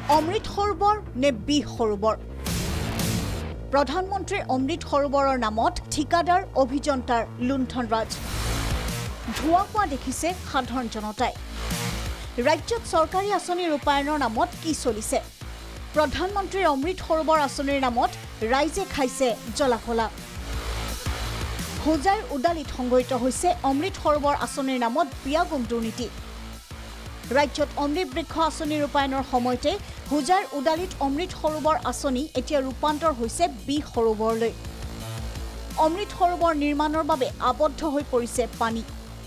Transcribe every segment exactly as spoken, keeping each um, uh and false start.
অমৃত সৰোবৰ নে বিষ সৰোবৰ প্ৰধানমন্ত্ৰী অমৃত সৰোবৰৰ নামত ঠিকাদাৰ অভিযন্তাৰ লুণ্ঠনৰাজ ধোঁৱা কোৱা দেখিছে সাধাৰণ জনতাই ৰাজ্যত চৰকাৰী আঁচনি ৰূপায়ণৰ নামত কি চলিছে প্ৰধানমন্ত্ৰীৰ অমৃত সৰোবৰ আঁচনিৰ নামত ৰাইজে খাইছে জলাকলা হোজাইৰ উদালিত সংঘটিত হৈছে অমৃত সৰোবৰ আঁচনিৰ নামত বিয়াগুম দুৰ্নীতি ৰাজ্যত অমৃত বৃক্ষ আঁচনি ৰূপায়ণৰ সময়তে হোজাইৰ উদালিত অমৃত সৰোবৰ আঁচনি এতিয়া ৰূপান্তৰ হৈছে বিষ সৰোবৰলৈ অমৃত সৰোবৰ নিৰ্মাণৰ বাবে আবদ্ধ হৈ পৰিছে পানী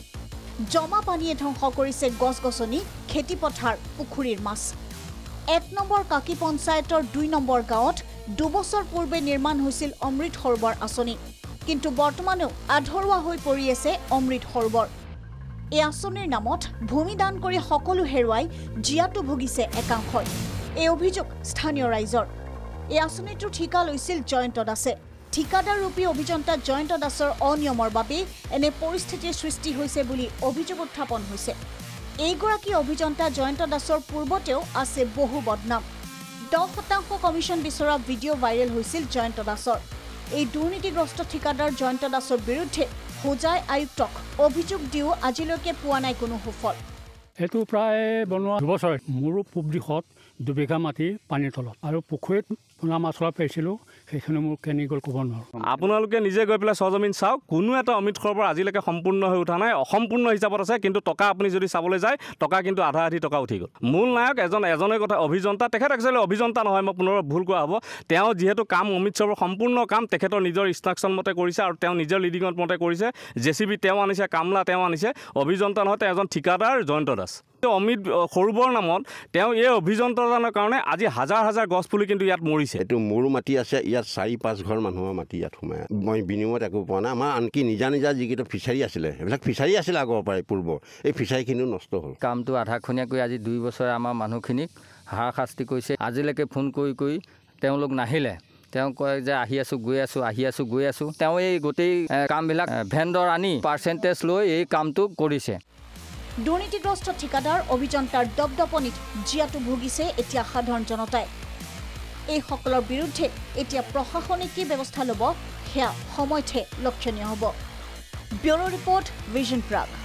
জমা পানীয়ে ধ্বংস কৰিছে গছ-গছনি খেতিপথাৰ পুখুৰীৰ মাছ এক নম্বৰ কাকি পঞ্চায়তৰ দুই নম্বৰ গাঁৱত দুবছৰ পূৰ্বে নিৰ্মাণ হৈছিল অমৃত সৰোবৰ আঁচনি কিন্তু বৰ্তমানেও আধৰুৱা হৈ পৰি আছে অমৃত সৰোবৰ এই আঁচনিৰ নামত ভূমি দান কৰি সকলো হেৰুৱাই জিয়াটো ভুগিছে একাংশই এই অভিযোগ স্থানীয় ৰাইজৰ এই আঁচনিটো ঠিকা লৈছিল জয়ন্ত দাসে ঠিকাদাৰ ৰূপী অভিযন্তা জয়ন্ত দাসৰ অনিয়মৰ বাবে এনে পৰিস্থিতিৰ সৃষ্টি হৈছে বুলি অভিযোগ উত্থাপন হৈছে এইগৰাকী অভিযন্তা জয়ন্ত দাসৰ পূৰ্বতেও আছে বহু বদনাম দহ শতাংশ কমিশ্যন বিচৰা ভিডিঅ' ভাইৰেল হৈছিল জয়ন্ত দাসৰ এই দুৰ্নীতিগ্ৰস্ত ঠিকাদাৰ জয়ন্ত দাসৰ বিৰুদ্ধে হোজাই আয়ুক্তক অভিযোগ দিও আজিলৈকে পোৱা নাই কোনো সুফল এটো প্ৰায় বনোৱা দুবছৰ মোৰ পূব দিশত দুবিঘা মাটি পানীৰ তলত আৰু পুখুৰীত পোনা মাছ অলপ পাইছিলোঁ সেইখিনি মোৰ কেনি গ'ল ক'ব নোৱাৰোঁ আপোনালোকে নিজে গৈ পেলাই সজমিন চাওক কোনো এটা অমৃত সৰোবৰ আজিলৈকে সম্পূৰ্ণ হৈ উঠা নাই অসম্পূৰ্ণ হিচাপত আছে কিন্তু টকা আপুনি যদি চাবলৈ যায় টকা কিন্তু আধা আধি টকা উঠি গ'ল মূল নায়ক এজন এজনে কথা অভিযন্তা তেখেত একচুৱেলি অভিযন্তা নহয় মই পুনৰ ভুল কোৱা হ'ব তেওঁ যিহেতু কাম অমৃত সৰোবৰ সম্পূৰ্ণ কাম তেখেতৰ নিজৰ ইনষ্ট্ৰাকশ্যন মতে কৰিছে আৰু তেওঁ নিজৰ লিডিঙত মতে কৰিছে জেচিবি তেওঁ আনিছে কামলা তেওঁ আনিছে অভিযন্তা নহয় তেওঁ এজন ঠিকাদাৰ জয়ন্ত দাস অমৃত সৰোবৰ নামত তেওঁ এই অভিযন্তাজনৰ কাৰণে আজি হাজাৰ হাজাৰ গছ পুলি কিন্তু ইয়াত মৰিছে এইটো মোৰ মাটি আছে ইয়াত চাৰি পাঁচ ঘৰ মানুহৰ মাটি ইয়াত সোমাই মই বিনিময়ত একো পোৱা নাই আমাৰ আনকি নিজা নিজা যিকেইটা ফিচাৰী আছিলে সেইবিলাক ফিচাৰী আছিলে আগৰ পৰাই পূৰ্বৰ এই ফিচাৰীখিনিও নষ্ট হ'ল কামটো আধাখনীয়াকৈ আজি দুই বছৰে আমাৰ মানুহখিনিক হাৰাশাস্তি কৰিছে আজিলৈকে ফোন কৰি কৰি তেওঁলোক নাহিলে তেওঁ কয় যে আহি আছোঁ গৈ আছোঁ আহি আছোঁ গৈ আছোঁ তেওঁ এই গোটেই কামবিলাক ভেণ্ডৰ আনি পাৰ্চেণ্টেজ লৈ এই কামটো কৰিছে দুৰ্নীতিগ্ৰস্ত ঠিকাদাৰ অভিযন্তাৰ দপদপনিত জিয়াটো ভুগিছে এতিয়া সাধাৰণ জনতাই এইসকলৰ বিৰুদ্ধে এতিয়া প্ৰশাসনে কি ব্যৱস্থা ল'ব সেয়া সময়তহে লক্ষণীয় হ'ব ব্যুৰ' ৰিপৰ্ট ভিজন প্ৰাগ।